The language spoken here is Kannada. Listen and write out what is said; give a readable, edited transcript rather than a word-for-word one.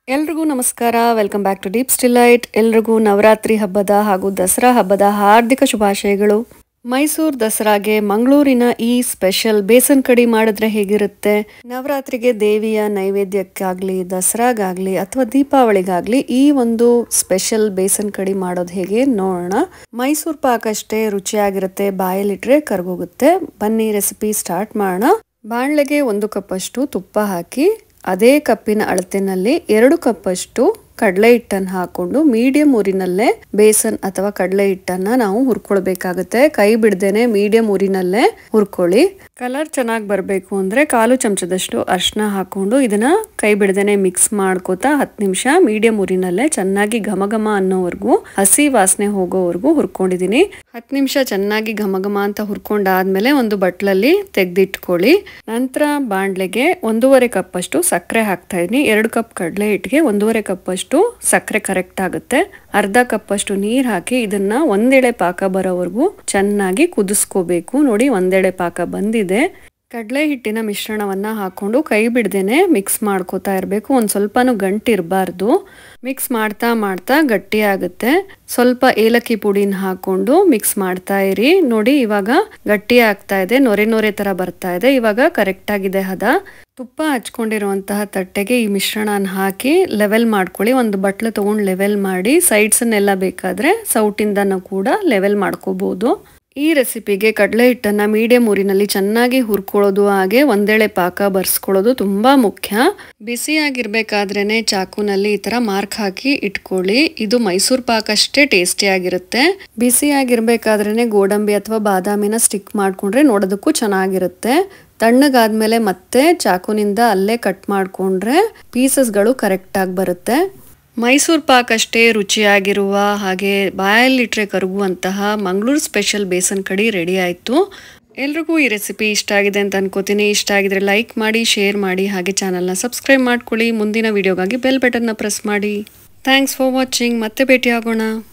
ಎಲ್ರಿಗೂ ನಮಸ್ಕಾರ. Welcome back to Deeps delight. ಎಲ್ರಿಗೂ ನವರಾತ್ರಿ ಹಬ್ಬದ ಹಾಗೂ ದಸರಾ ಹಬ್ಬದ ಹಾರ್ದಿಕ ಶುಭಾಶಯಗಳು. ಮೈಸೂರು ದಸರಾಗೆ ಮಂಗಳೂರಿನ ಈ ಸ್ಪೆಷಲ್ ಬೇಸನ್ ಕಡಿ ಮಾಡಿದ್ರೆ ಹೇಗಿರುತ್ತೆ? ನವರಾತ್ರಿಗೆ ದೇವಿಯ ನೈವೇದ್ಯಕ್ಕಾಗ್ಲಿ, ದಸರಾಗಾಗ್ಲಿ ಅಥವಾ ದೀಪಾವಳಿಗಾಗ್ಲಿ ಈ ಒಂದು ಸ್ಪೆಷಲ್ ಬೇಸನ್ ಕಡಿ ಮಾಡೋದು ಹೇಗೆ ನೋಡೋಣ. ಮೈಸೂರು ಪಾಕ್ ಅಷ್ಟೇ ರುಚಿಯಾಗಿರುತ್ತೆ, ಬಾಯಲ್ಲಿಟ್ರೆ ಕರ್ಗೋಗುತ್ತೆ. ಬನ್ನಿ ರೆಸಿಪಿ ಸ್ಟಾರ್ಟ್ ಮಾಡೋಣ. ಬಾಣಲೆಗೆ 1 ಕಪ್ ಅಷ್ಟು ತುಪ್ಪ ಹಾಕಿ ಅದೇ ಕಪ್ಪಿನ ಅಳತೆನಲ್ಲಿ 2 ಕಪ್ ಅಷ್ಟು ಕಡಲೆ ಹಿಟ್ಟನ್ನು ಹಾಕೊಂಡು ಮೀಡಿಯಂ ಊರಿನಲ್ಲೇ ಬೇಸನ್ ಅಥವಾ ಕಡಲೆ ಹಿಟ್ಟನ್ನ ನಾವು ಹುರ್ಕೊಳ್ಬೇಕಾಗುತ್ತೆ. ಕೈ ಬಿಡ್ದೇನೆ ಮೀಡಿಯಂ ಊರಿನಲ್ಲೇ ಹುರ್ಕೊಳ್ಳಿ. ಕಲರ್ ಚೆನ್ನಾಗಿ ಬರಬೇಕು ಅಂದ್ರೆ 1/4 ಚಮಚದಷ್ಟು ಅರಿಶಿನ ಹಾಕೊಂಡು ಇದನ್ನ ಕೈ ಬಿಡ್ದೇನೆ ಮಿಕ್ಸ್ ಮಾಡ್ಕೋತಾ 10 ನಿಮಿಷ ಮೀಡಿಯಂ ಊರಿನಲ್ಲೇ ಚೆನ್ನಾಗಿ ಘಮ ಘಮ ಅನ್ನೋವರೆಗೂ, ಹಸಿ ವಾಸನೆ ಹೋಗೋವರೆಗೂ ಹುರ್ಕೊಂಡಿದೀನಿ. 10 ನಿಮಿಷ ಚೆನ್ನಾಗಿ ಘಮ ಘಮ ಅಂತ ಹುರ್ಕೊಂಡಾದ್ಮೇಲೆ ಒಂದು ಬಟ್ಲಲ್ಲಿ ತೆಗೆದಿಟ್ಕೊಳ್ಳಿ. ನಂತರ ಬಾಣ್ಲೆಗೆ 1.5 ಕಪ್ ಅಷ್ಟು ಸಕ್ಕರೆ ಹಾಕ್ತಾ ಇದೀನಿ. 2 ಕಪ್ ಕಡಲೆ ಹಿಟ್ಟಿಗೆ 1.5 ಕಪ್ ಅಷ್ಟು ಸಕ್ಕರೆ ಕರೆಕ್ಟ್ ಆಗುತ್ತೆ. ಅರ್ಧ ಕಪ್ ಅಷ್ಟು ನೀರ್ ಹಾಕಿ ಇದನ್ನ ಒಂದೆಳೆ ಪಾಕ ಬರೋವರೆಗೂ ಚೆನ್ನಾಗಿ ಕುದಿಸ್ಕೋಬೇಕು. ನೋಡಿ, ಒಂದೆಳೆ ಪಾಕ ಬಂದಿದೆ. ಕಡಲೆ ಹಿಟ್ಟಿನ ಮಿಶ್ರಣವನ್ನ ಹಾಕೊಂಡು ಕೈ ಬಿಡ್ದೇನೆ ಮಿಕ್ಸ್ ಮಾಡ್ಕೋತಾ ಇರಬೇಕು. ಒಂದ್ ಸ್ವಲ್ಪನೂ ಗಂಟಿರಬಾರ್ದು. ಮಿಕ್ಸ್ ಮಾಡ್ತಾ ಮಾಡ್ತಾ ಗಟ್ಟಿ ಆಗುತ್ತೆ. ಸ್ವಲ್ಪ ಏಲಕ್ಕಿ ಪುಡಿನ ಹಾಕೊಂಡು ಮಿಕ್ಸ್ ಮಾಡ್ತಾ ಇರಿ. ನೋಡಿ, ಇವಾಗ ಗಟ್ಟಿ ಆಗ್ತಾ ಇದೆ, ನೊರೆ ನೊರೆ ತರ ಬರ್ತಾ ಇದೆ. ಇವಾಗ ಕರೆಕ್ಟ್ ಆಗಿದೆ ಹದ. ತುಪ್ಪ ಹಚ್ಕೊಂಡಿರುವಂತಹ ತಟ್ಟೆಗೆ ಈ ಮಿಶ್ರಣನ ಹಾಕಿ ಲೆವೆಲ್ ಮಾಡ್ಕೊಳ್ಳಿ. ಒಂದು ಬಟ್ಲು ತಗೊಂಡು ಲೆವೆಲ್ ಮಾಡಿ ಸೈಡ್ಸನ್ನೆಲ್ಲ ಬೇಕಾದ್ರೆ ಸೌಟಿಂದನೂ ಕೂಡ ಲೆವೆಲ್ ಮಾಡ್ಕೋಬಹುದು. ಈ ರೆಸಿಪಿಗೆ ಕಡಲೆ ಹಿಟ್ಟನ್ನ ಮೀಡಿಯಂ ಊರಿನಲ್ಲಿ ಚೆನ್ನಾಗಿ ಹುರ್ಕೊಳ್ಳೋದು, ಹಾಗೆ ಒಂದೆಳೆ ಪಾಕ ಬರ್ಸ್ಕೊಳ್ಳೋದು ತುಂಬಾ ಮುಖ್ಯ. ಬಿಸಿಯಾಗಿರ್ಬೇಕಾದ್ರೇನೆ ಚಾಕುನಲ್ಲಿ ಈ ತರ ಮಾರ್ಕ್ ಹಾಕಿ ಇಟ್ಕೊಳ್ಳಿ. ಇದು ಮೈಸೂರು ಪಾಕ್ ಅಷ್ಟೇ ಟೇಸ್ಟಿ ಆಗಿರುತ್ತೆ. ಬಿಸಿಯಾಗಿರ್ಬೇಕಾದ್ರೇನೆ ಗೋಡಂಬಿ ಅಥವಾ ಬಾದಾಮಿನ ಸ್ಟಿಕ್ ಮಾಡ್ಕೊಂಡ್ರೆ ನೋಡೋದಕ್ಕೂ ಚೆನ್ನಾಗಿರುತ್ತೆ. ತಣ್ಣಗಾದ್ಮೇಲೆ ಮತ್ತೆ ಚಾಕುನಿಂದ ಅಲ್ಲೇ ಕಟ್ ಮಾಡ್ಕೊಂಡ್ರೆ ಪೀಸಸ್ಗಳು ಕರೆಕ್ಟ್ ಆಗಿ ಬರುತ್ತೆ. ಮೈಸೂರು ಪಾಕ್ ಅಷ್ಟೇ ರುಚಿಯಾಗಿರುವ ಹಾಗೆ ಬಾಯಲ್ಲಿಟ್ರೆ ಕರಗುವಂತಹ ಮಂಗಳೂರು ಸ್ಪೆಷಲ್ ಬೇಸನ್ ಕಡಿ ರೆಡಿ ಆಯಿತು. ಎಲ್ರಿಗೂ ಈ ರೆಸಿಪಿ ಇಷ್ಟ ಆಗಿದೆ ಅಂತ ಅನ್ಕೋತೀನಿ. ಇಷ್ಟ ಆಗಿದ್ರೆ ಲೈಕ್ ಮಾಡಿ, ಶೇರ್ ಮಾಡಿ, ಹಾಗೆ ಚಾನಲ್ನ ಸಬ್ಸ್ಕ್ರೈಬ್ ಮಾಡ್ಕೊಳ್ಳಿ. ಮುಂದಿನ ವಿಡಿಯೋಗಾಗಿ ಬೆಲ್ ಬಟನ್ನ ಪ್ರೆಸ್ ಮಾಡಿ. Thanks for watching. ಮತ್ತೆ ಭೇಟಿ ಆಗೋಣ.